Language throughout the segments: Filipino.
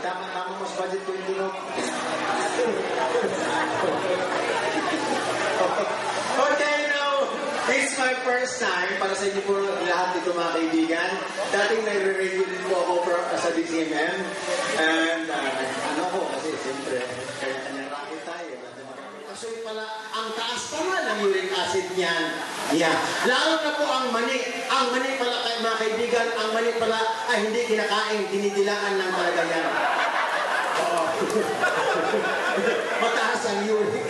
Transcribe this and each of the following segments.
Tama mas budget ko yung dinog. Okay, now, it's my first time para sa inyo po lahat dito mga kaibigan. Dating nagre-radio din po ako sa DCMM. And ano ko, kasi siyempre, kanya-kanya racket tayo. So pala, ang taas pala ng uric acid niyan. Yeah. Lalo na po ang mani. Ang mani pala, mga kaibigan, ang mani pala ay hindi kinakain, dinidilaan lang talaga yan. Oo. Mataas ang uric.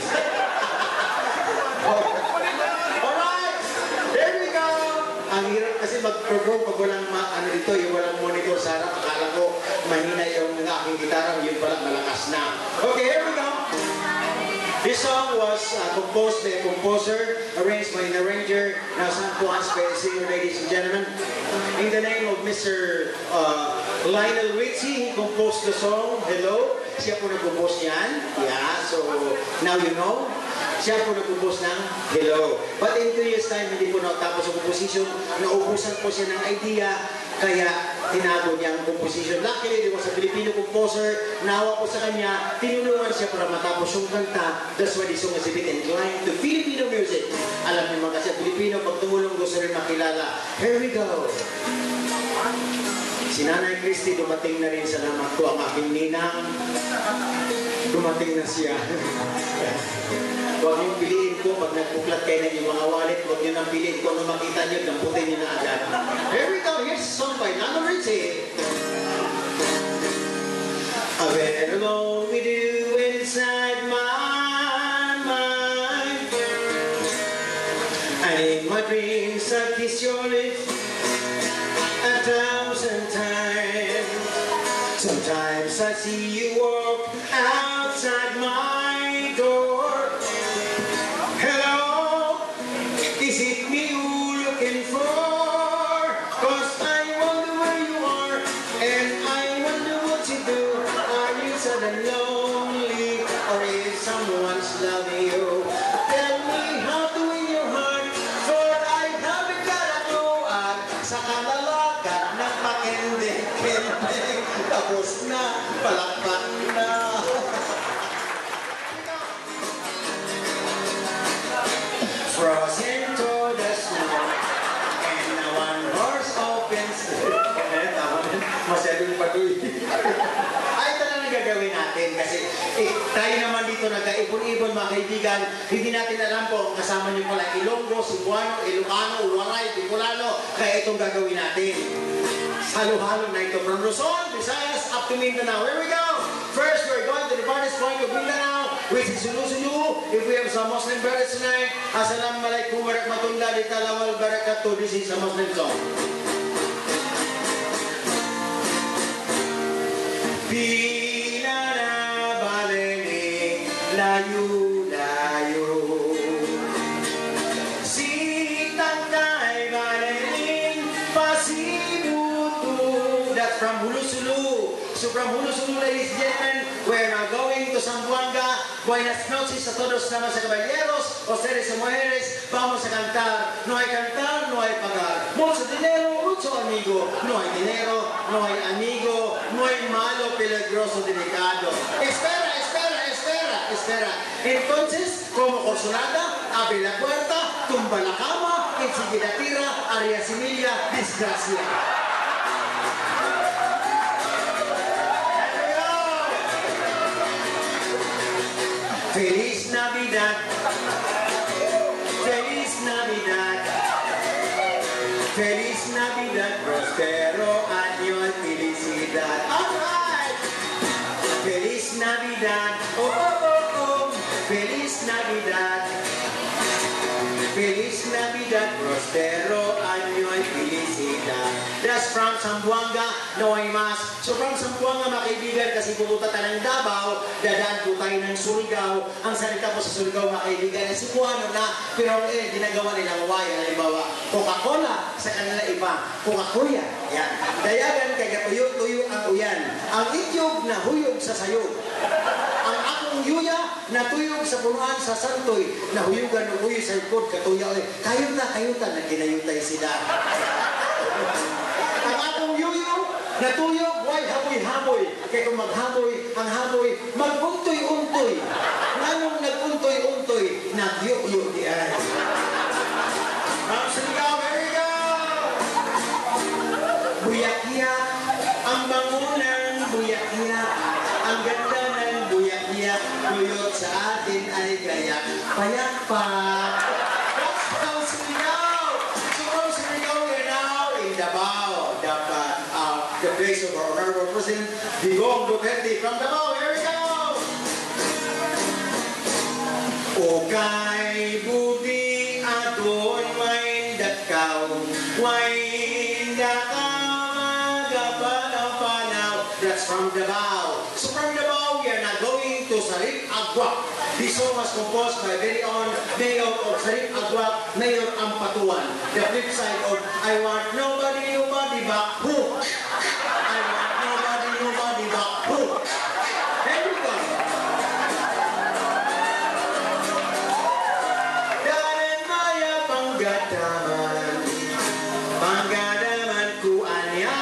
Alright! There we go! Ang hirap kasi mag-perform pag walang dito, yung walang monitor sa harap. Akala ko mahina yung aking gitara, yun pala malakas na. Okay, here we go! This song was composed by a composer, arranged by an arranger, now sung to us by a singer, ladies and gentlemen. In the name of Mr. Lionel Richie, he composed the song, Hello. Siya po nag-compose yan. Yeah, so now you know. Siya po nag-compose ng Hello. But in 2 years time, hindi po natapos ang composition. Naubusan po siya ng idea, kaya tinago niya ang composition. Luckily, it was a Filipino composer. Nawa po sa kanya, tinulungan siya para matapos yung kanta. That's why this song is a bit inclined to Filipino music. Alam niyo mga kasi Filipino, pag tumulong gusto rin makilala. Here we go. Si Nanay Christy, dumating na rin. Salamat ko ang aking ninang. Dumating na siya. Huwag niyong piliin ko pag nagpuklat kayo ng mga wallet. Huwag niyo nang piliin ko. Nung makita niyo, damputin niyo na agad. Here we go. Here's a song by Nana Ritchie. I've been alone with you inside my mind, and in my dreams I kiss your lips 1,000 times. Sometimes I see you walk outside my door. Hello, is it me you're looking for? 'Cause I wonder where you are, and I wonder what you do. Are you sad and lonely, or is someone's loving you? Tell me how to win your heart, for I haven't got a clue. At sa kalalakan ng pakende-kende, tapos na, palakpak na. Frozen to the snow, and the one horse opens the door. Masyadong patuloy. Ay, ito na gagawin natin kasi tayo naman dito nagkaipon-ibon mga kaibigan. Hindi natin alam po kasama niyo pala Ilonggo, Cebuano, Ilocano, Waray, Bicolano. Kaya itong gagawin natin. Halo-halo na ito from Luzon, Visayas, up to Mindanao. Here we go! First, we're going to the farthest point of Mindanao, which is Sulu-Sulu. If we have some Muslim brothers tonight, Assalamualaikum warahmatullahi wabarakatuh. This is a Muslim song. Pila na balene, layo-layo. Sitang kay balene, pasibuto. That's from Hulu-Sulu. So from Hulu-Sulu, ladies and gentlemen, we're now going to Zamboanga. Buenas noches a todos, damas y caballeros, ustedes y mujeres. Vamos a cantar. No hay cantar, no hay pagar. Mucho dinero, mucho amigo. No hay dinero, no hay amigo. No hay malo, peligroso, delicado. Espera, espera, espera, espera. Entonces, como consolada, abre la puerta, tumba la cama, enseguida tira, área semilla, desgracia. Feliz Navidad, Feliz Navidad, Feliz Navidad, prospero año y felicidad. Alright, Feliz Navidad, oh oh oh oh, Feliz Navidad, Feliz Navidad, prospero año y felicidad. That's from Zamboanga, no hay más. So from Zamboanga mga kaibigan, kasi pupunta tayo ng Davao, dadaan po tayo ng Surigao. Ang salita po sa Surigao mga kaibigan ay Cebuano na, pero ginagawa nilang wire. Halimbawa, Coca-Cola, sa kanila iba, Coca-Cola. Yan. Dayagan kaya tuyo-tuyo ang uyan. Ang ityog na huyog sa sayog. Ang akong yuya na tuyog sa punuan sa santoy, na huyugan o huyo sa ikod, katuya oy. Kayuta, na kinayutay sila. Ang akong yuyo na tuyog, why hapon hamoy-hamoy. Kaya kung maghamoy, ang hamoy, mag-untoy-untoy. Nanong nag-untoy-untoy, nagyo-yo di ay. Sigaw, here we go! Buyak-yak, ang bangunang buyak-yak, ang ganda ng buyak-yak, tuyot sa atin ay gayak, payak-pak. That's how Sigaw! So from Sigaw, we're now in Davao, the place of our honorable president, Digong Duterte. From Davao, here we go! Okay, buti adoy wain dakaw, wain dakaw magapanaw. That's from Davao. So from Davao, we are now going to Sarip Agwak. This song was composed by very own Mayor of Sarip Agwak, Mayor Ampatuan. The flip side of I want nobody, nobody but who? I want nobody, nobody but who? Here we go. Panggadaman ku anya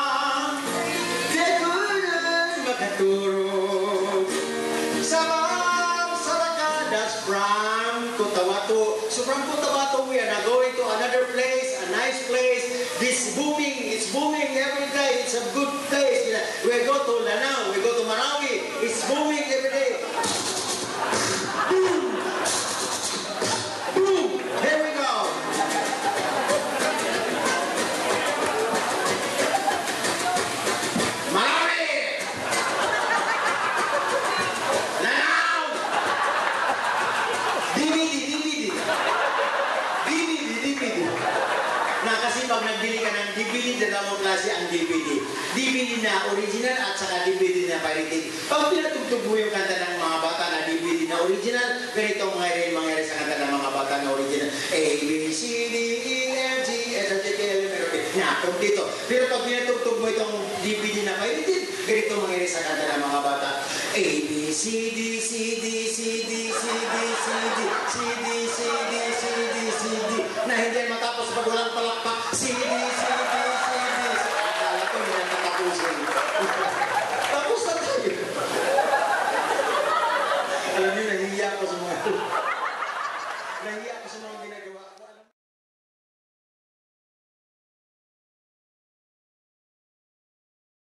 Degunan makaturog Sabang sarakadas from Cotabato. So from Cotabato we are now going to another place, a nice place. This booming, it's booming every day. It's a good place. We go to Lanao, we go to Maraming. It's booming every day. Boom! Boom! Here we go. Pag nagbili ka ng DVD, dalawang klase ang DVD. DVD na original at saka DVD na pirated. Pag pinatugtog mo yung kanta ng mga bata na DVD na original, ganito ang mangyari sa kanta ng mga bata na original. A, B, C, D, E, F, G, S, H, K, L, M, N, O, P. Kompleto. Pero pag pinatugtog mo itong DVD na pirated, ganito ang mangyari sa kanta ng mga bata. A, B, C, D, C, D, C, D, C, D, C, D, C, D, C, D, C, D, C, D, na hindi matapos pag walang palakpak. C, D, C,